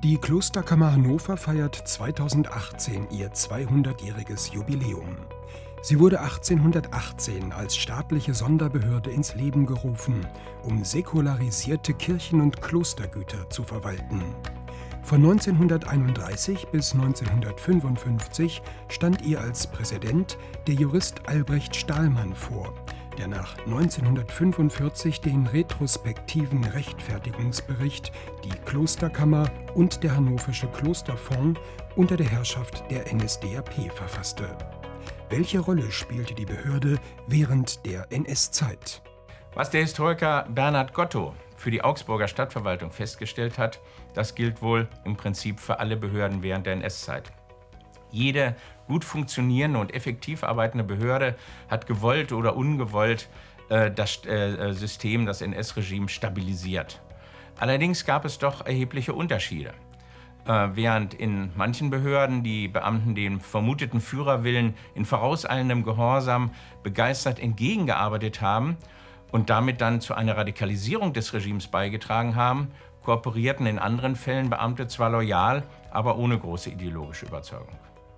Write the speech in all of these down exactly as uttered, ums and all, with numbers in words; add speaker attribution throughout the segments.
Speaker 1: Die Klosterkammer Hannover feiert zweitausendachtzehn ihr zweihundertjähriges Jubiläum. Sie wurde achtzehnhundertachtzehn als staatliche Sonderbehörde ins Leben gerufen, um säkularisierte Kirchen- und Klostergüter zu verwalten. Von neunzehnhunderteinunddreißig bis neunzehnhundertfünfundfünfzig stand ihr als Präsident der Jurist Albrecht Stahlmann vor, der nach neunzehnhundertfünfundvierzig den retrospektiven Rechtfertigungsbericht Die Klosterkammer und der Hannoversche Klosterfonds unter der Herrschaft der N S D A P verfasste. Welche Rolle spielte die Behörde während der N S-Zeit?
Speaker 2: Was der Historiker Bernhard Gotto für die Augsburger Stadtverwaltung festgestellt hat, das gilt wohl im Prinzip für alle Behörden während der N S-Zeit. Jede gut funktionierende und effektiv arbeitende Behörde hat gewollt oder ungewollt äh, das äh, System, das N S-Regime stabilisiert. Allerdings gab es doch erhebliche Unterschiede. Äh, während in manchen Behörden die Beamten dem vermuteten Führerwillen in vorauseilendem Gehorsam begeistert entgegengearbeitet haben und damit dann zu einer Radikalisierung des Regimes beigetragen haben, kooperierten in anderen Fällen Beamte zwar loyal, aber ohne große ideologische Überzeugung.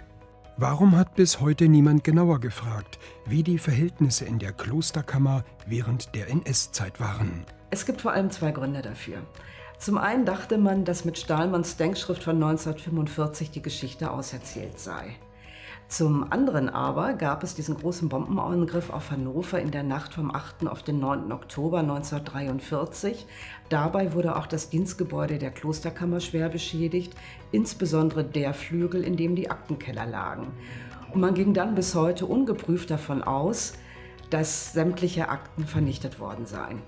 Speaker 1: Warum hat bis heute niemand genauer gefragt, wie die Verhältnisse in der Klosterkammer während der N S-Zeit waren?
Speaker 3: Es gibt vor allem zwei Gründe dafür. Zum einen dachte man, dass mit Stahlmanns Denkschrift von neunzehnhundertfünfundvierzig die Geschichte auserzählt sei. Zum anderen aber gab es diesen großen Bombenangriff auf Hannover in der Nacht vom achten auf den neunten Oktober neunzehnhundertdreiundvierzig. Dabei wurde auch das Dienstgebäude der Klosterkammer schwer beschädigt, insbesondere der Flügel, in dem die Aktenkeller lagen. Und man ging dann bis heute ungeprüft davon aus, dass sämtliche Akten vernichtet worden seien.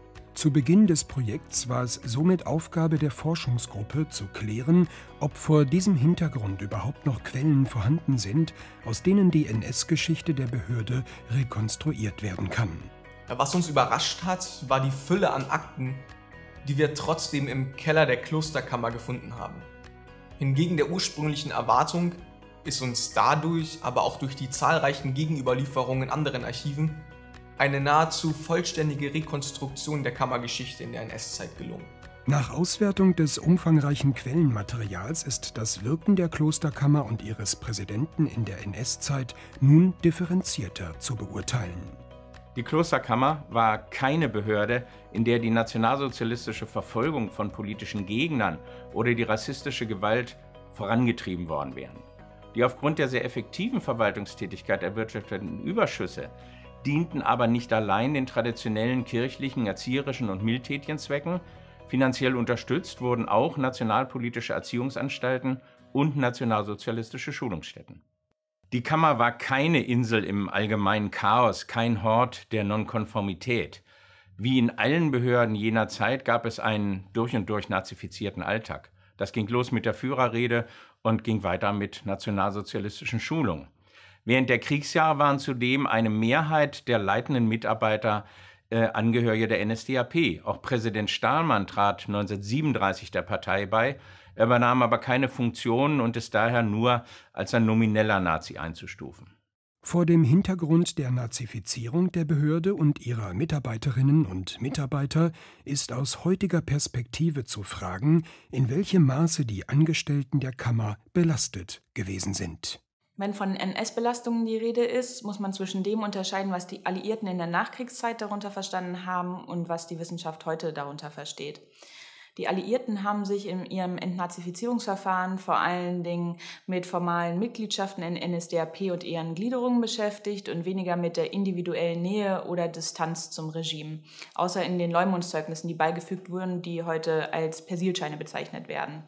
Speaker 1: Zu Beginn des Projekts war es somit Aufgabe der Forschungsgruppe zu klären, ob vor diesem Hintergrund überhaupt noch Quellen vorhanden sind, aus denen die N S-Geschichte der Behörde rekonstruiert werden kann.
Speaker 4: Was uns überrascht hat, war die Fülle an Akten, die wir trotzdem im Keller der Klosterkammer gefunden haben. Hingegen der ursprünglichen Erwartung ist uns dadurch, aber auch durch die zahlreichen Gegenüberlieferungen in anderen Archiven, eine nahezu vollständige Rekonstruktion der Kammergeschichte in der N S-Zeit gelungen.
Speaker 1: Nach Auswertung des umfangreichen Quellenmaterials ist das Wirken der Klosterkammer und ihres Präsidenten in der N S-Zeit nun differenzierter zu beurteilen.
Speaker 2: Die Klosterkammer war keine Behörde, in der die nationalsozialistische Verfolgung von politischen Gegnern oder die rassistische Gewalt vorangetrieben worden wären. Die aufgrund der sehr effektiven Verwaltungstätigkeit erwirtschafteten Überschüsse dienten aber nicht allein den traditionellen kirchlichen, erzieherischen und mildtätigen Zwecken. Finanziell unterstützt wurden auch nationalpolitische Erziehungsanstalten und nationalsozialistische Schulungsstätten. Die Kammer war keine Insel im allgemeinen Chaos, kein Hort der Nonkonformität. Wie in allen Behörden jener Zeit gab es einen durch und durch nazifizierten Alltag. Das ging los mit der Führerrede und ging weiter mit nationalsozialistischen Schulungen. Während der Kriegsjahre waren zudem eine Mehrheit der leitenden Mitarbeiter äh, Angehörige der N S D A P. Auch Präsident Stahlmann trat neunzehnhundertsiebenunddreißig der Partei bei, er übernahm aber keine Funktionen und ist daher nur als ein nomineller Nazi einzustufen.
Speaker 1: Vor dem Hintergrund der Nazifizierung der Behörde und ihrer Mitarbeiterinnen und Mitarbeiter ist aus heutiger Perspektive zu fragen, in welchem Maße die Angestellten der Kammer belastet gewesen sind.
Speaker 5: Wenn von N S-Belastungen die Rede ist, muss man zwischen dem unterscheiden, was die Alliierten in der Nachkriegszeit darunter verstanden haben und was die Wissenschaft heute darunter versteht. Die Alliierten haben sich in ihrem Entnazifizierungsverfahren vor allen Dingen mit formalen Mitgliedschaften in N S D A P und ihren Gliederungen beschäftigt und weniger mit der individuellen Nähe oder Distanz zum Regime, außer in den Leumundszeugnissen, die beigefügt wurden, die heute als Persilscheine bezeichnet werden.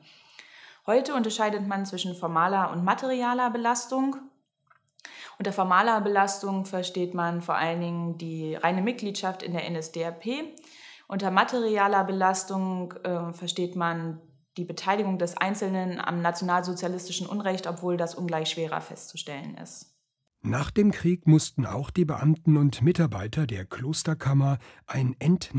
Speaker 5: Heute unterscheidet man zwischen formaler und materialer Belastung. Unter formaler Belastung versteht man vor allen Dingen die reine Mitgliedschaft in der N S D A P. Unter materialer Belastung äh, versteht man die Beteiligung des Einzelnen am nationalsozialistischen Unrecht, obwohl das ungleich schwerer festzustellen ist.
Speaker 1: Nach dem Krieg mussten auch die Beamten und Mitarbeiter der Klosterkammer ein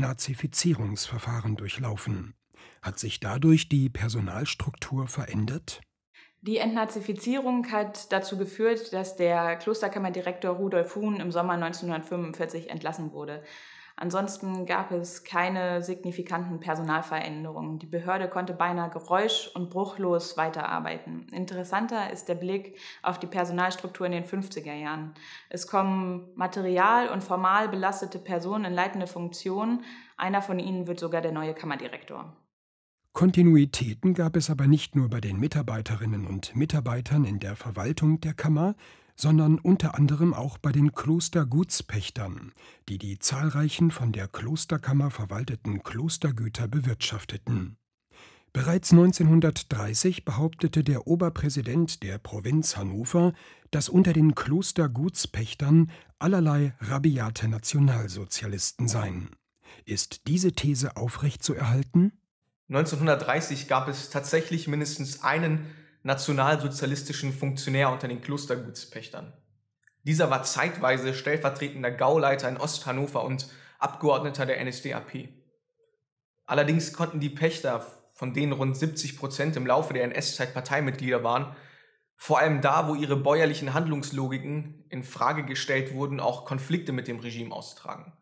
Speaker 1: Entnazifizierungsverfahren durchlaufen. Hat sich dadurch die Personalstruktur verändert?
Speaker 5: Die Entnazifizierung hat dazu geführt, dass der Klosterkammerdirektor Rudolf Huhn im Sommer neunzehnhundertfünfundvierzig entlassen wurde. Ansonsten gab es keine signifikanten Personalveränderungen. Die Behörde konnte beinahe geräusch- und bruchlos weiterarbeiten. Interessanter ist der Blick auf die Personalstruktur in den fünfziger Jahren. Es kommen material- und formal belastete Personen in leitende Funktionen. Einer von ihnen wird sogar der neue Kammerdirektor.
Speaker 1: Kontinuitäten gab es aber nicht nur bei den Mitarbeiterinnen und Mitarbeitern in der Verwaltung der Kammer, sondern unter anderem auch bei den Klostergutspächtern, die die zahlreichen von der Klosterkammer verwalteten Klostergüter bewirtschafteten. Bereits neunzehnhundertdreißig behauptete der Oberpräsident der Provinz Hannover, dass unter den Klostergutspächtern allerlei rabiate Nationalsozialisten seien. Ist diese These aufrechtzuerhalten?
Speaker 4: neunzehnhundertdreißig gab es tatsächlich mindestens einen nationalsozialistischen Funktionär unter den Klostergutspächtern. Dieser war zeitweise stellvertretender Gauleiter in Osthannover und Abgeordneter der N S D A P. Allerdings konnten die Pächter, von denen rund siebzig Prozent im Laufe der N S-Zeit Parteimitglieder waren, vor allem da, wo ihre bäuerlichen Handlungslogiken in Frage gestellt wurden, auch Konflikte mit dem Regime austragen.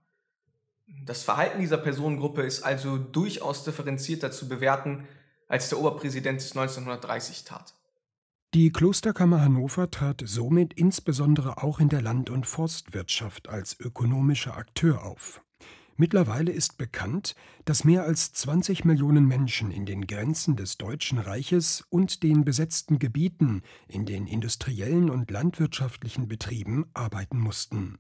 Speaker 4: Das Verhalten dieser Personengruppe ist also durchaus differenzierter zu bewerten, als der Oberpräsident es neunzehnhundertdreißig tat.
Speaker 1: Die Klosterkammer Hannover trat somit insbesondere auch in der Land- und Forstwirtschaft als ökonomischer Akteur auf. Mittlerweile ist bekannt, dass mehr als zwanzig Millionen Menschen in den Grenzen des Deutschen Reiches und den besetzten Gebieten in den industriellen und landwirtschaftlichen Betrieben arbeiten mussten.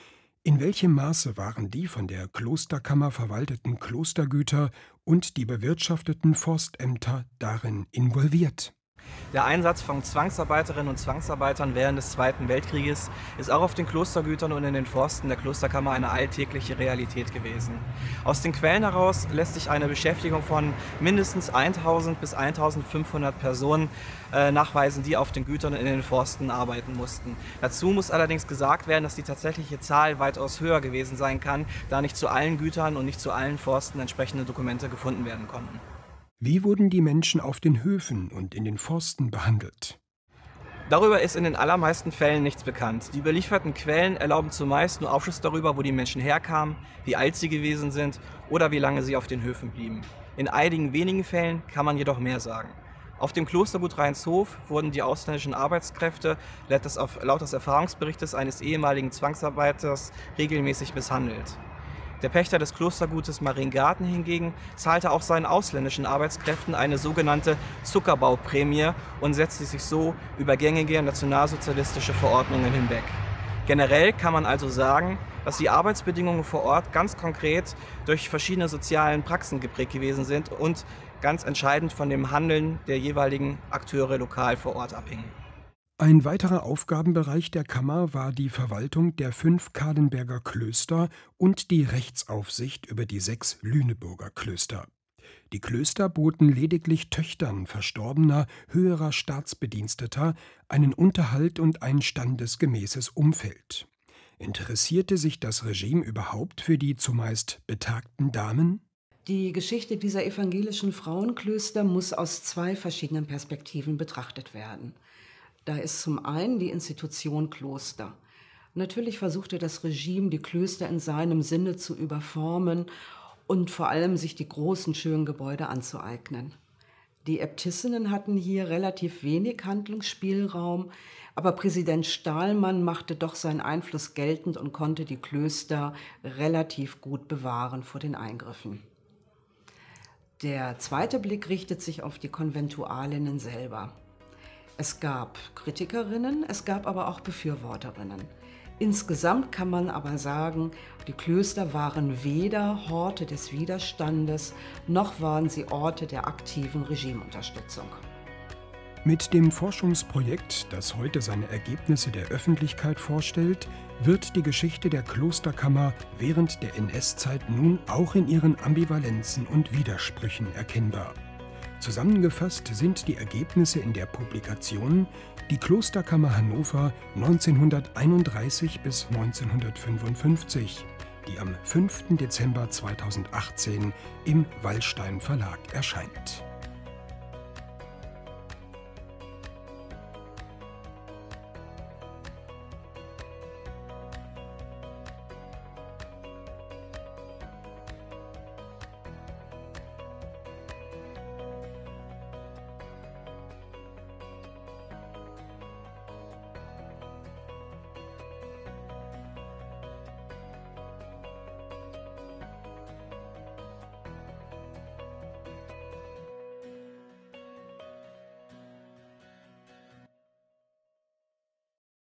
Speaker 1: In welchem Maße waren die von der Klosterkammer verwalteten Klostergüter und die bewirtschafteten Forstämter darin involviert?
Speaker 6: Der Einsatz von Zwangsarbeiterinnen und Zwangsarbeitern während des Zweiten Weltkrieges ist auch auf den Klostergütern und in den Forsten der Klosterkammer eine alltägliche Realität gewesen. Aus den Quellen heraus lässt sich eine Beschäftigung von mindestens tausend bis eintausendfünfhundert Personen äh, nachweisen, die auf den Gütern und in den Forsten arbeiten mussten. Dazu muss allerdings gesagt werden, dass die tatsächliche Zahl weitaus höher gewesen sein kann, da nicht zu allen Gütern und nicht zu allen Forsten entsprechende Dokumente gefunden werden konnten.
Speaker 1: Wie wurden die Menschen auf den Höfen und in den Forsten behandelt?
Speaker 6: Darüber ist in den allermeisten Fällen nichts bekannt. Die überlieferten Quellen erlauben zumeist nur Aufschluss darüber, wo die Menschen herkamen, wie alt sie gewesen sind oder wie lange sie auf den Höfen blieben. In einigen wenigen Fällen kann man jedoch mehr sagen. Auf dem Klostergut Reinshof wurden die ausländischen Arbeitskräfte laut des Erfahrungsberichtes eines ehemaligen Zwangsarbeiters regelmäßig misshandelt. Der Pächter des Klostergutes Mariengarten hingegen zahlte auch seinen ausländischen Arbeitskräften eine sogenannte Zuckerbauprämie und setzte sich so über gängige nationalsozialistische Verordnungen hinweg. Generell kann man also sagen, dass die Arbeitsbedingungen vor Ort ganz konkret durch verschiedene sozialen Praxen geprägt gewesen sind und ganz entscheidend von dem Handeln der jeweiligen Akteure lokal vor Ort abhingen.
Speaker 1: Ein weiterer Aufgabenbereich der Kammer war die Verwaltung der fünf Calenberger Klöster und die Rechtsaufsicht über die sechs Lüneburger Klöster. Die Klöster boten lediglich Töchtern verstorbener, höherer Staatsbediensteter einen Unterhalt und ein standesgemäßes Umfeld. Interessierte sich das Regime überhaupt für die zumeist betagten Damen?
Speaker 3: Die Geschichte dieser evangelischen Frauenklöster muss aus zwei verschiedenen Perspektiven betrachtet werden. Da ist zum einen die Institution Kloster. Natürlich versuchte das Regime, die Klöster in seinem Sinne zu überformen und vor allem sich die großen, schönen Gebäude anzueignen. Die Äbtissinnen hatten hier relativ wenig Handlungsspielraum, aber Präsident Stahlmann machte doch seinen Einfluss geltend und konnte die Klöster relativ gut bewahren vor den Eingriffen. Der zweite Blick richtet sich auf die Konventualinnen selber. Es gab Kritikerinnen, es gab aber auch Befürworterinnen. Insgesamt kann man aber sagen, die Klöster waren weder Horte des Widerstandes, noch waren sie Orte der aktiven Regimeunterstützung.
Speaker 1: Mit dem Forschungsprojekt, das heute seine Ergebnisse der Öffentlichkeit vorstellt, wird die Geschichte der Klosterkammer während der N S-Zeit nun auch in ihren Ambivalenzen und Widersprüchen erkennbar. Zusammengefasst sind die Ergebnisse in der Publikation Die Klosterkammer Hannover neunzehnhunderteinunddreißig bis neunzehnhundertfünfundfünfzig, die am fünften Dezember zweitausendachtzehn im Wallstein Verlag erscheint.